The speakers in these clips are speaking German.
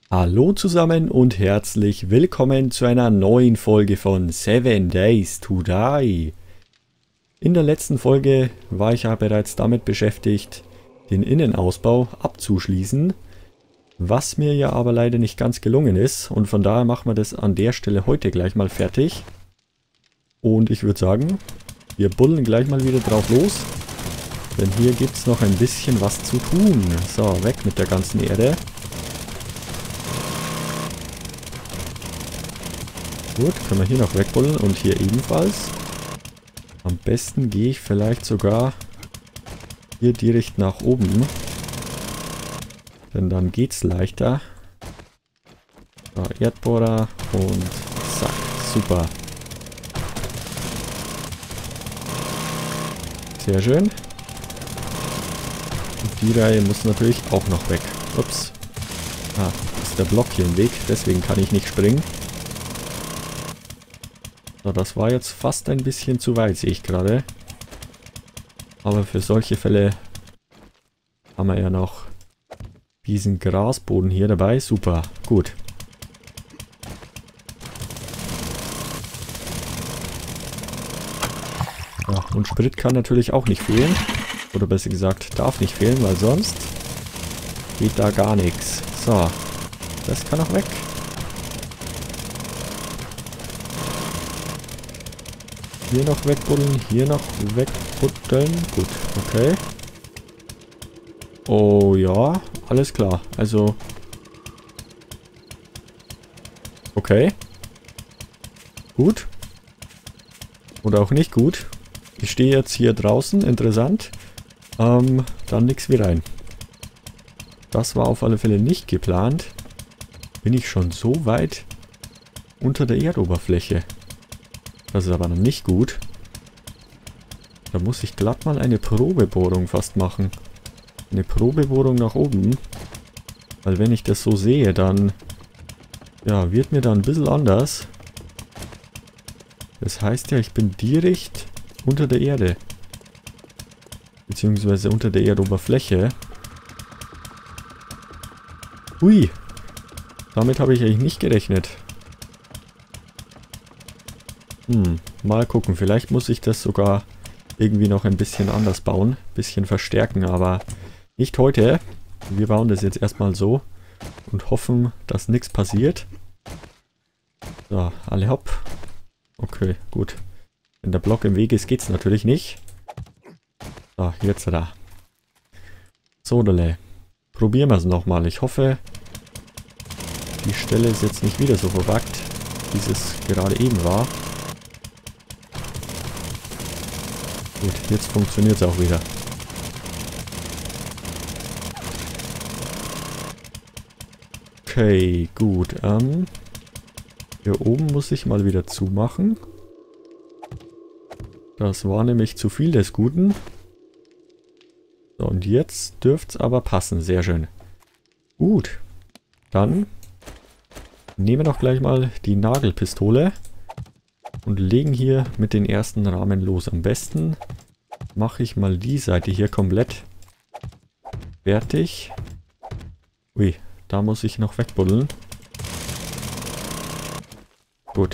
Hallo zusammen und herzlich willkommen zu einer neuen Folge von 7 Days to Die. In der letzten Folge war ich ja bereits damit beschäftigt, den Innenausbau abzuschließen, was mir ja aber leider nicht ganz gelungen ist, und von daher machen wir das an der Stelle heute gleich mal fertig. Und ich würde sagen, wir buddeln gleich mal wieder drauf los, denn hier gibt es noch ein bisschen was zu tun. So, weg mit der ganzen Erde. Gut, können wir hier noch wegbuddeln und hier ebenfalls. Am besten gehe ich vielleicht sogar hier direkt nach oben. Denn dann geht's leichter. So, Erdbohrer und zack, super. Sehr schön. Und die Reihe muss natürlich auch noch weg. Ups. Ah, ist der Block hier im Weg, deswegen kann ich nicht springen. So, das war jetzt fast ein bisschen zu weit, sehe ich gerade. Aber für solche Fälle haben wir ja noch diesen Grasboden hier dabei. Super, gut. Ja, und Sprit kann natürlich auch nicht fehlen. Oder besser gesagt, darf nicht fehlen, weil sonst geht da gar nichts. So, das kann auch weg. Hier noch wegbuddeln, hier noch wegbuddeln. Gut, okay. Oh ja, alles klar. Also. Okay. Gut. Oder auch nicht gut. Ich stehe jetzt hier draußen, interessant. Dann nix wie rein. Das war auf alle Fälle nicht geplant. Bin ich schon so weit unter der Erdoberfläche. Das ist aber noch nicht gut. Da muss ich glatt mal eine Probebohrung fast machen. Eine Probebohrung nach oben. Weil wenn ich das so sehe, dann ja, wird mir da ein bisschen anders. Das heißt ja, ich bin direkt unter der Erde. Beziehungsweise unter der Erdoberfläche. Hui. Damit habe ich eigentlich nicht gerechnet. Mal gucken. Vielleicht muss ich das sogar irgendwie noch ein bisschen anders bauen. Bisschen verstärken, aber nicht heute. Wir bauen das jetzt erstmal so und hoffen, dass nichts passiert. So, alle hopp. Okay, gut. Wenn der Block im Weg ist, geht's natürlich nicht. So, jetzt da. So, probieren wir es nochmal. Ich hoffe, die Stelle ist jetzt nicht wieder so verwackt, wie es gerade eben war. Gut, jetzt funktioniert es auch wieder. Okay, gut. Hier oben muss ich mal wieder zumachen. Das war nämlich zu viel des Guten. So, und jetzt dürfte es aber passen. Sehr schön. Gut. Dann nehmen wir doch gleich mal die Nagelpistole und legen hier mit den ersten Rahmen los. Am besten mache ich mal die Seite hier komplett fertig. Ui, da muss ich noch wegbuddeln. Gut.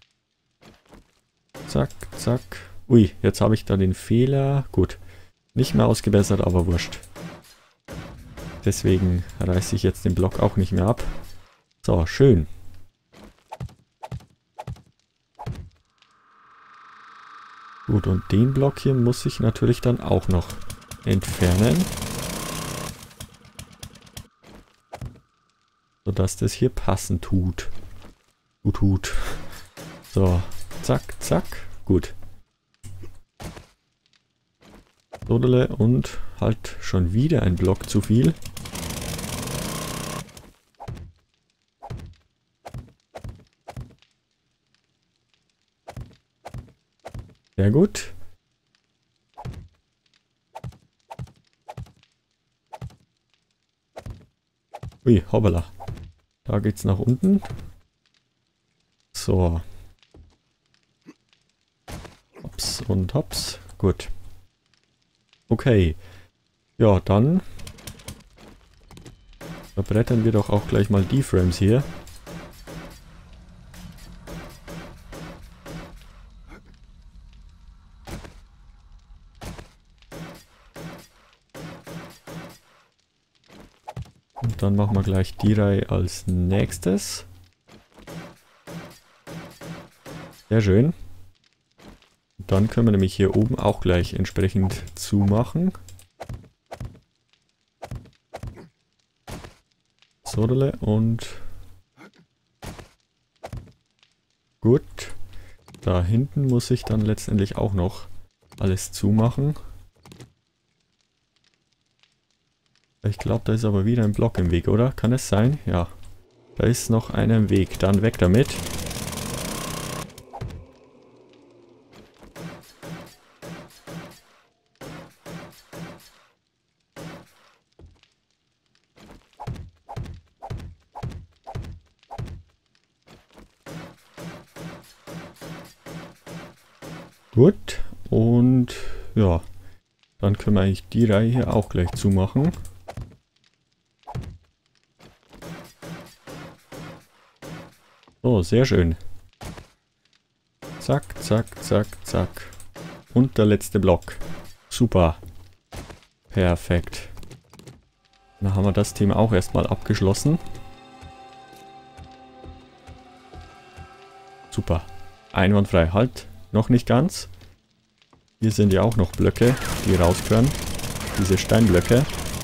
Zack, zack. Ui, jetzt habe ich da den Fehler. Gut. Nicht mehr ausgebessert, aber wurscht. Deswegen reiße ich jetzt den Block auch nicht mehr ab. So, schön. Gut, und den Block hier muss ich natürlich dann auch noch entfernen. Sodass das hier passen tut. Tut. So, zack, zack. Gut. Sodele und halt schon wieder ein Block zu viel. Sehr gut. Ui, hoppala. Da geht's nach unten. So. Hops und hops. Gut. Okay. Ja, dann Verbrettern wir doch auch gleich mal die Frames hier. Und dann machen wir gleich die Reihe als nächstes. Sehr schön. Und dann können wir nämlich hier oben auch gleich entsprechend zumachen. Sodele und gut. Da hinten muss ich dann letztendlich auch noch alles zumachen. Ich glaube, da ist aber wieder ein Block im Weg, oder? Kann es sein? Ja. Da ist noch einer im Weg. Dann weg damit. Gut. Und ja. Dann können wir eigentlich die Reihe hier auch gleich zumachen. So, sehr schön. Zack, zack, zack, zack. Und der letzte Block. Super. Perfekt. Dann haben wir das Thema auch erstmal abgeschlossen. Super. Einwandfrei. Halt, noch nicht ganz. Hier sind ja auch noch Blöcke, die rauskönnen. Diese Steinblöcke.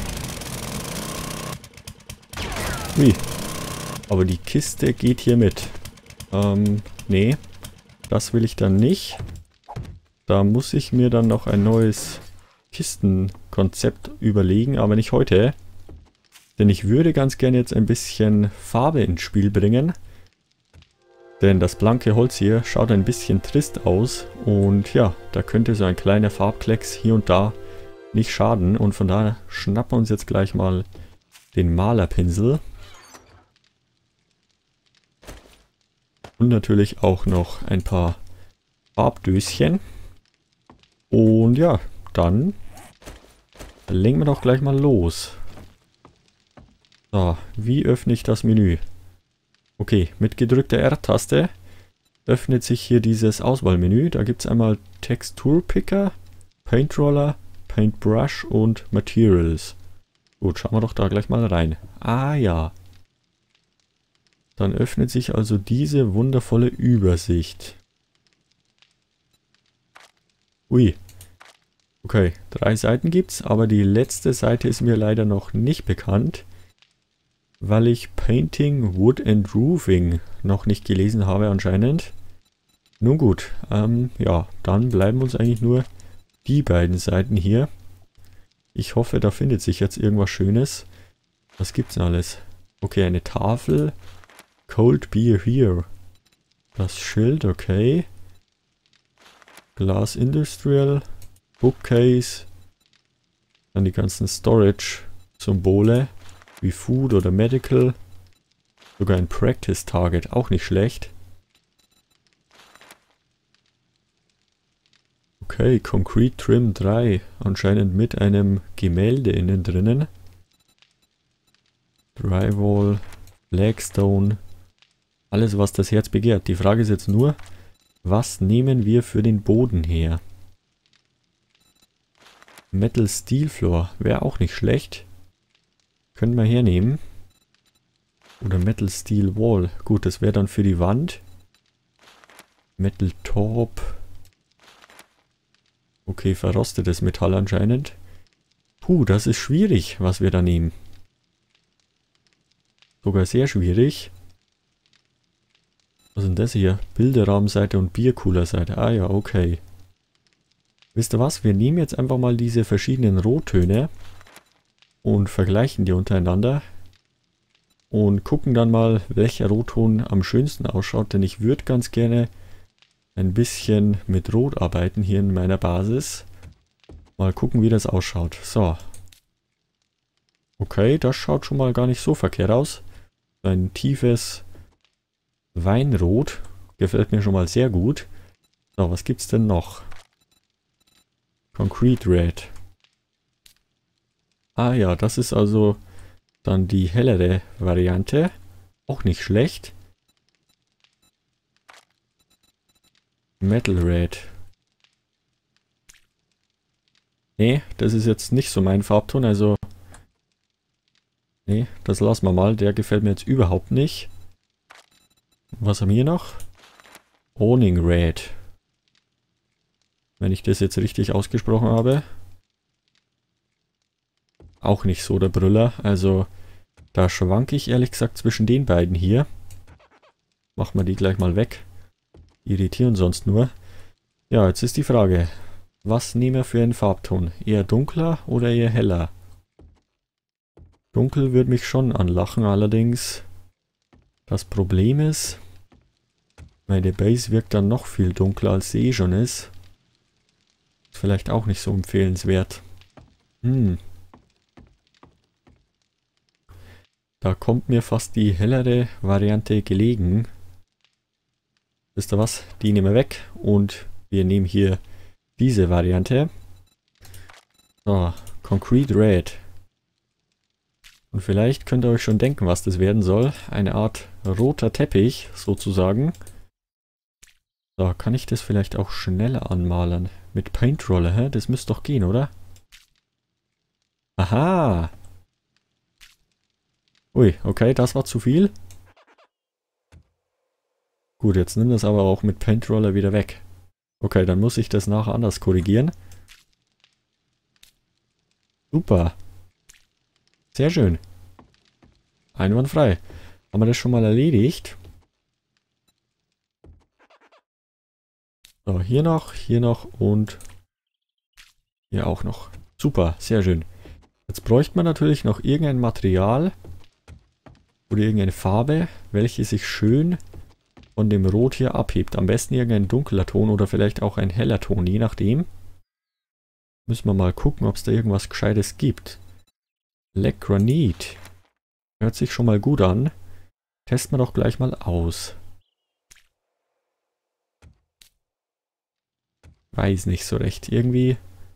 Ui. Aber die Kiste geht hier mit. Nee. Das will ich dann nicht. Da muss ich mir dann noch ein neues Kistenkonzept überlegen, aber nicht heute. Denn ich würde ganz gerne jetzt ein bisschen Farbe ins Spiel bringen. Denn das blanke Holz hier schaut ein bisschen trist aus. Und ja, da könnte so ein kleiner Farbklecks hier und da nicht schaden. Und von daher schnappen wir uns jetzt gleich mal den Malerpinsel. Und natürlich auch noch ein paar Farbdöschen. Und ja, dann legen wir doch gleich mal los. So, wie öffne ich das Menü? Okay, mit gedrückter R-Taste öffnet sich hier dieses Auswahlmenü. Da gibt es einmal Texturpicker, Paintroller, Paintbrush und Materials. Gut, schauen wir doch da gleich mal rein. Ah ja. Dann öffnet sich also diese wundervolle Übersicht. Ui. Okay, 3 Seiten gibt's, aber die letzte Seite ist mir leider noch nicht bekannt, weil ich Painting, Wood and Roofing noch nicht gelesen habe anscheinend. Nun gut, ja, dann bleiben uns eigentlich nur die beiden Seiten hier. Ich hoffe, da findet sich jetzt irgendwas Schönes. Was gibt's denn alles? Okay, eine Tafel. Cold Beer here. Das Schild, okay. Glass Industrial. Bookcase. Dann die ganzen Storage-Symbole. Wie Food oder Medical. Sogar ein Practice Target, auch nicht schlecht. Okay, Concrete Trim 3. Anscheinend mit einem Gemälde innen drinnen. Drywall, Flagstone. Alles, was das Herz begehrt. Die Frage ist jetzt nur, was nehmen wir für den Boden her? Metal Steel Floor wäre auch nicht schlecht. Können wir hernehmen. Oder Metal Steel Wall. Gut, das wäre dann für die Wand. Metal Top. Okay, verrostetes Metall anscheinend. Puh, das ist schwierig, was wir da nehmen. Sogar sehr schwierig. Was ist denn das hier? Bilderrahmenseite und Biercooler-Seite. Ah ja, okay. Wisst ihr was? Wir nehmen jetzt einfach mal diese verschiedenen Rottöne und vergleichen die untereinander. Und gucken dann mal, welcher Rotton am schönsten ausschaut. Denn ich würde ganz gerne ein bisschen mit Rot arbeiten hier in meiner Basis. Mal gucken, wie das ausschaut. So. Okay, das schaut schon mal gar nicht so verkehrt aus. Ein tiefes Weinrot. Gefällt mir schon mal sehr gut. So, was gibt's denn noch? Concrete Red. Ah ja, das ist also Dann die hellere Variante. Auch nicht schlecht. Metal Red. Nee, das ist jetzt nicht so mein Farbton, also... Nee, das lassen wir mal. Der gefällt mir jetzt überhaupt nicht. Was haben wir hier noch? Owning Red. Wenn ich das jetzt richtig ausgesprochen habe. Auch nicht so der Brüller. Also, da schwanke ich ehrlich gesagt zwischen den beiden hier. Machen wir die gleich mal weg. Irritieren sonst nur. Ja, jetzt ist die Frage. Was nehmen wir für einen Farbton? Eher dunkler oder eher heller? Dunkel würde mich schon anlachen, allerdings das Problem ist, meine Base wirkt dann noch viel dunkler, als sie eh schon ist. Ist vielleicht auch nicht so empfehlenswert. Da kommt mir fast die hellere Variante gelegen. Wisst ihr was? Die nehmen wir weg und wir nehmen hier diese Variante. So, Concrete Red. Und vielleicht könnt ihr euch schon denken, was das werden soll. Eine Art roter Teppich, sozusagen. So, kann ich das vielleicht auch schneller anmalen? Mit Paintroller, hä? Das müsste doch gehen, oder? Aha! Ui, okay, das war zu viel. Gut, jetzt nimm das aber auch mit Paintroller wieder weg. Okay, dann muss ich das nachher anders korrigieren. Super. Sehr schön. Einwandfrei. Haben wir das schon mal erledigt? So, hier noch und hier auch noch. Super, sehr schön. Jetzt bräuchte man natürlich noch irgendein Material oder irgendeine Farbe, welche sich schön von dem Rot hier abhebt. Am besten irgendein dunkler Ton oder vielleicht auch ein heller Ton, je nachdem. Müssen wir mal gucken, ob es da irgendwas Gescheites gibt. Black Granite. Hört sich schon mal gut an. Testen wir doch gleich mal aus. Weiß nicht so recht. Irgendwie...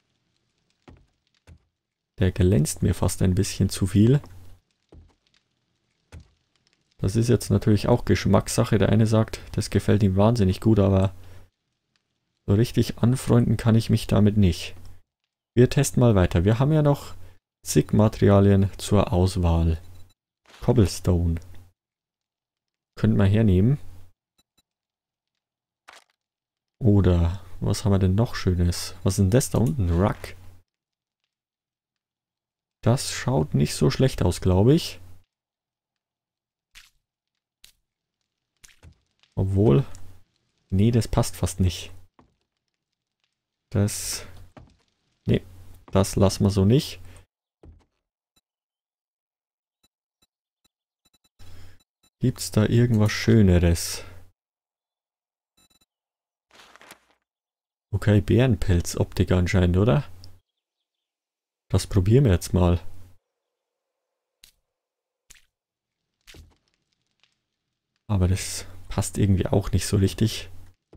Der glänzt mir fast ein bisschen zu viel. Das ist jetzt natürlich auch Geschmackssache. Der eine sagt, das gefällt ihm wahnsinnig gut, aber so richtig anfreunden kann ich mich damit nicht. Wir testen mal weiter. Wir haben ja noch zig Materialien zur Auswahl. Cobblestone. Könnten wir hernehmen. Oder, was haben wir denn noch Schönes? Was ist denn das da unten? Rug. Das schaut nicht so schlecht aus, glaube ich. Obwohl, nee, das passt fast nicht. Das, nee, das lassen wir so nicht. Gibt's da irgendwas Schöneres? Okay, Bärenpelzoptik anscheinend, oder? Das probieren wir jetzt mal. Aber das passt irgendwie auch nicht so richtig.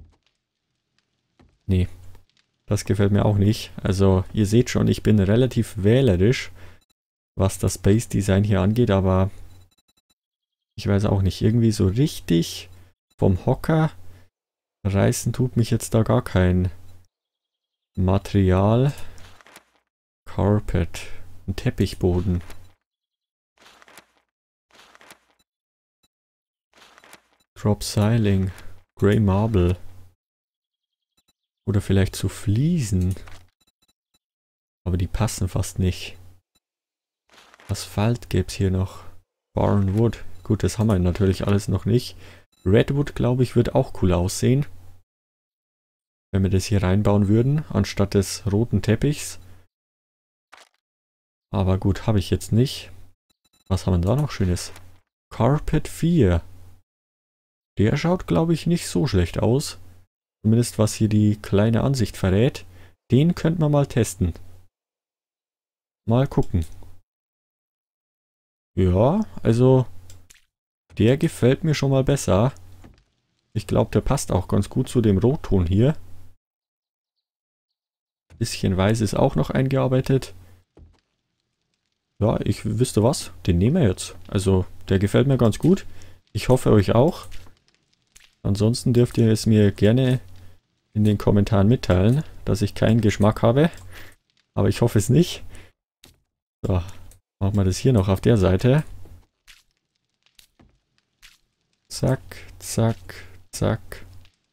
Nee, das gefällt mir auch nicht. Also, ihr seht schon, ich bin relativ wählerisch, was das Base Design hier angeht, aber ich weiß auch nicht, irgendwie so richtig vom Hocker reißen tut mich jetzt da gar kein Material. Carpet, ein Teppichboden. Drop Ceiling, Grey Marble. Oder vielleicht zu Fliesen. Aber die passen fast nicht. Asphalt gäbe es hier noch. Barn Wood. Gut, das haben wir natürlich alles noch nicht. Redwood, glaube ich, wird auch cool aussehen. Wenn wir das hier reinbauen würden, anstatt des roten Teppichs. Aber gut, habe ich jetzt nicht. Was haben wir da noch Schönes? Carpet 4. Der schaut, glaube ich, nicht so schlecht aus. Zumindest was hier die kleine Ansicht verrät. Den könnten wir mal testen. Mal gucken. Ja, also der gefällt mir schon mal besser. Ich glaube, der passt auch ganz gut zu dem Rotton hier. Bisschen weiß ist auch noch eingearbeitet. ja, wisst ihr was? Den nehmen wir jetzt. Also, der gefällt mir ganz gut. Ich hoffe euch auch. Ansonsten dürft ihr es mir gerne in den Kommentaren mitteilen, dass ich keinen Geschmack habe. Aber ich hoffe es nicht. So, machen wir das hier noch auf der Seite. Zack, zack, zack.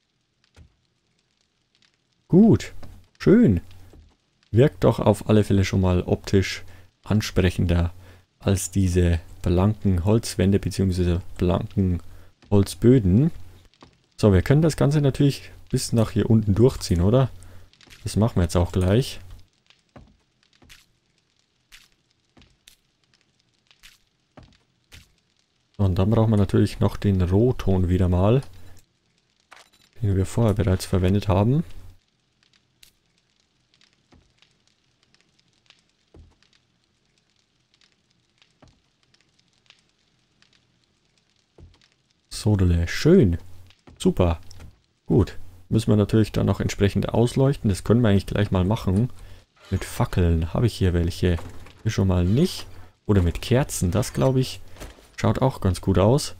Gut, schön. Wirkt doch auf alle Fälle schon mal optisch ansprechender als diese blanken Holzwände bzw. blanken Holzböden. So, wir können das Ganze natürlich bis nach hier unten durchziehen, oder? Das machen wir jetzt auch gleich. Und dann brauchen wir natürlich noch den Rohton wieder mal, den wir vorher bereits verwendet haben. Sodele, schön. Super. Gut. Müssen wir natürlich dann noch entsprechend ausleuchten. Das können wir eigentlich gleich mal machen. Mit Fackeln habe ich hier welche. Hier schon mal nicht. Oder mit Kerzen. Das, glaube ich, schaut auch ganz gut aus.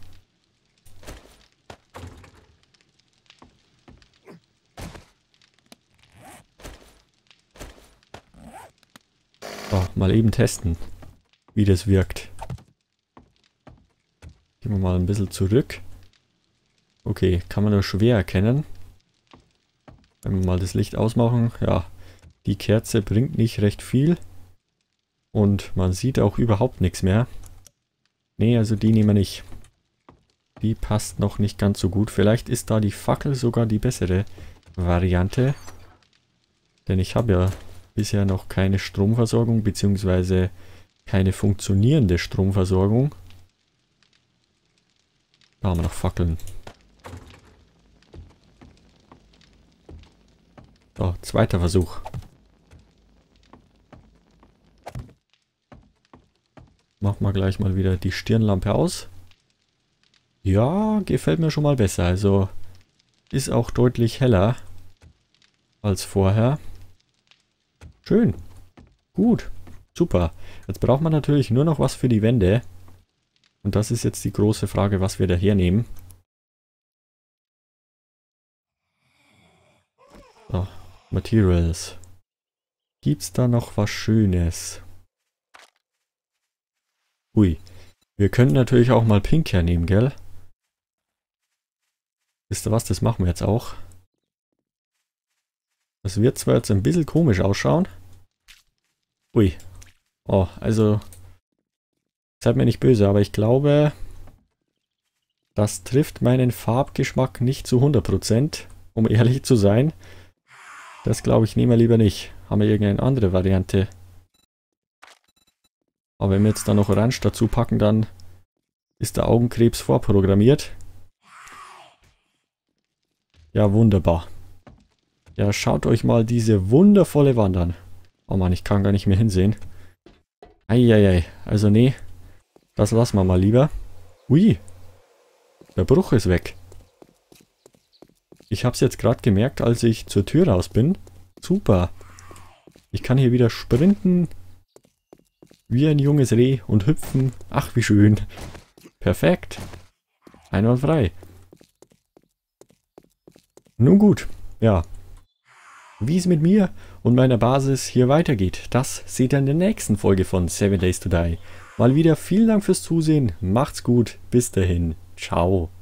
So, mal eben testen, wie das wirkt. Gehen wir mal ein bisschen zurück. Okay, kann man nur schwer erkennen. Wenn wir mal das Licht ausmachen, ja, die Kerze bringt nicht recht viel. Und man sieht auch überhaupt nichts mehr. Nee, also die nehmen wir nicht. Die passt noch nicht ganz so gut. Vielleicht ist da die Fackel sogar die bessere Variante. Denn ich habe ja bisher noch keine Stromversorgung, beziehungsweise keine funktionierende Stromversorgung. Da haben wir noch Fackeln. So, zweiter Versuch. Machen wir gleich mal wieder die Stirnlampe aus. Ja, gefällt mir schon mal besser. Also ist auch deutlich heller als vorher. Schön. Gut. Super. Jetzt braucht man natürlich nur noch was für die Wände. Und das ist jetzt die große Frage, was wir da hernehmen. So, Materials. Gibt's da noch was Schönes? Ui. Wir können natürlich auch mal Pink hernehmen, gell? Wisst ihr was? Das machen wir jetzt auch. Das wird zwar jetzt ein bisschen komisch ausschauen. Ui. Oh, also... Seid mir nicht böse, aber ich glaube... Das trifft meinen Farbgeschmack nicht zu 100%, um ehrlich zu sein. Das glaube ich, nehmen wir lieber nicht. Haben wir irgendeine andere Variante? Aber wenn wir jetzt da noch Orange dazu packen, dann ist der Augenkrebs vorprogrammiert. Ja, wunderbar. Ja, schaut euch mal diese wundervolle Wand an. Oh Mann, ich kann gar nicht mehr hinsehen. Eieiei, also nee, das lassen wir mal lieber. Ui, der Bruch ist weg. Ich habe es jetzt gerade gemerkt, als ich zur Tür raus bin. Super. Ich kann hier wieder sprinten. Wie ein junges Reh und hüpfen. Ach, wie schön. Perfekt. Einwandfrei. Nun gut. Ja. Wie es mit mir und meiner Basis hier weitergeht, das seht ihr in der nächsten Folge von 7 Days to Die. Mal wieder vielen Dank fürs Zusehen. Macht's gut. Bis dahin. Ciao.